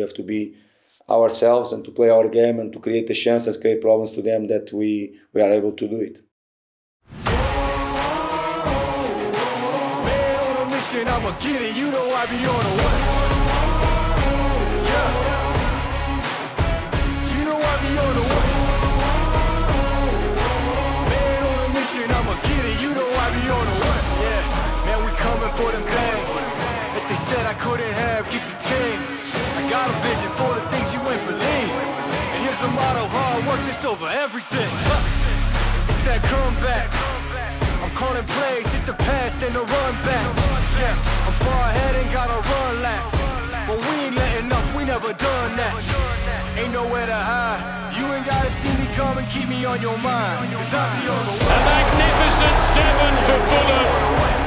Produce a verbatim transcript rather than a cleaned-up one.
We have to be ourselves and to play our game and to create the chances, create problems to them that we, we are able to do it. Man on a mission, I'ma get it, you know I be on a way. Yeah. You know I be on the way. Man on a mission, I'ma get it, you know I be on the way. Yeah, man, we coming for them bags that they said I couldn't have, get the team. I got a vision for the things you ain't believe. And here's the motto, hard work, this over everything. It's that comeback. I'm calling plays, hit the pass, then the run back. Yeah, I'm far ahead and gotta run last. But we ain't letting up, we never done that. Ain't nowhere to hide. You ain't gotta see me come and keep me on your mind. Cause I be on the way. A magnificent seven for Fulham.